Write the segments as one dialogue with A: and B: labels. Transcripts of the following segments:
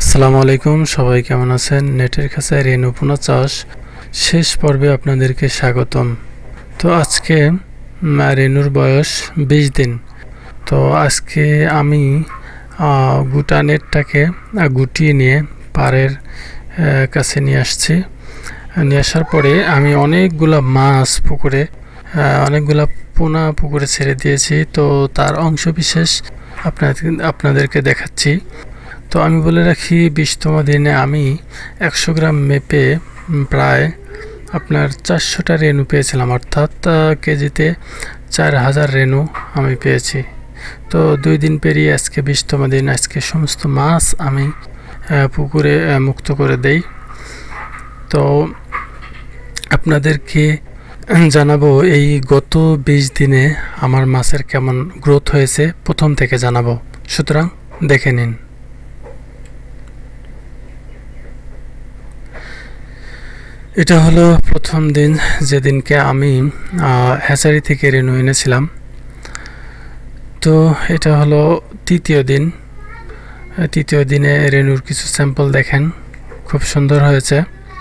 A: আসসালামু আলাইকুম, সবাই কেমন আছেন? নেটের খাঁচায় রেণু পোনা চাষ শেষ পর্বে আপনাদেরকে স্বাগতম। তো আজকে রেণুর বয়স 20 দিন। তো আজকে আমি গোটা নেটটাকে গুটিয়ে নিয়ে পাড়ের কাছে নিয়ে আসছি। নিয়ে আসার পরে আমি অনেকগুলা মাছ পুকুরে অনেকগুলা পোনা পুকুরে ছেড়ে দিয়েছি। তো তার অংশবিশেষ আপনাদেরকে দেখাচ্ছি। তো আমি বলে রাখি 20তম দিনে আমি 100 গ্রাম মেপে প্রায় আপনার 400টা রেণু পেয়েছিলাম, অর্থাৎ কেজিতে 4000 রেণু আমি পেয়েছি। তো 2 দিন পেরিয়ে আজকে 20তম দিন। আজকে সমস্ত মাছ আমি পুকুরে মুক্ত করে দেই। তো আপনাদেরকে জানাবো এই গত 20 দিনে আমার মাছের কেমন গ্রোথ হয়েছে, প্রথম থেকে জানাবো। সুতরাং দেখে নিন। এটা হলো প্রথম দিন, যেদিনকে আমি হ্যাচারি থেকে রেণু এনেছিলাম। তো এটা হলো তৃতীয় দিন। তৃতীয় দিনে রেণুর কিছু স্যাম্পল দেখেন, খুব সুন্দর হয়েছে।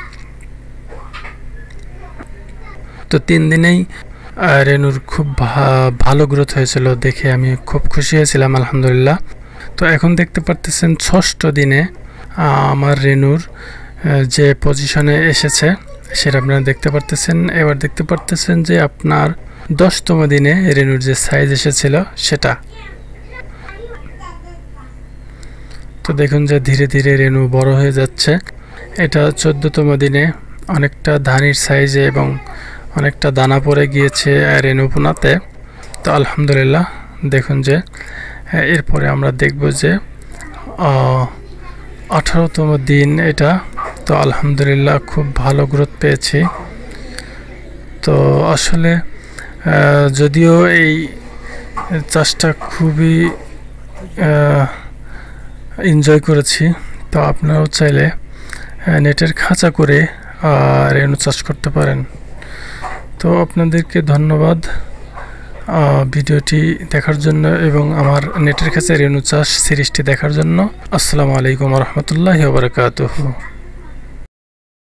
A: তো 3 দিনেই রেণুর খুব ভালো গ্রোথ হয়েছিল, দেখে আমি খুব খুশি হয়েছিলাম, আলহামদুলিল্লাহ। তো এখন দেখতে পারতেছেন 6ষ্ঠ দিনে আমার রেণুর যে পজিশনে এসেছে সেটা আপনারা দেখতে পারতেছেন। এবার দেখতে পারতেছেন যে আপনার 10তম দিনে রেণুর যে সাইজ এসেছিল সেটা। তো দেখুন যে ধীরে ধীরে রেণু বড় হয়ে যাচ্ছে। এটা 14তম দিনে অনেকটা ধানির সাইজে এবং অনেকটা দানা পড়ে গিয়েছে রেণু পোনাতে। তো আলহামদুলিল্লাহ, দেখুন যে এরপরে আমরা দেখব যে 18তম দিন এটা। তো আলহামদুলিল্লাহ খুব ভালো গ্রোথ পেয়েছি। তো আসলে যদিও এই চাষটা খুবই এনজয় করেছি, তো আপনারাও চাইলে নেটের খাঁচা করে রেণু চাষ করতে পারেন। তো আপনাদেরকে ধন্যবাদ ভিডিওটি দেখার জন্য এবং আমার নেটের খাঁচায় রেণু চাষ সিরিজটি দেখার জন্য। আসসালামু আলাইকুম ওয়া রাহমাতুল্লাহি ওয়া বারাকাতুহু।